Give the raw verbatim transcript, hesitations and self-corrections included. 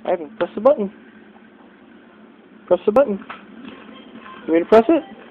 Ivan, press the button. Press the button. You want me to press it?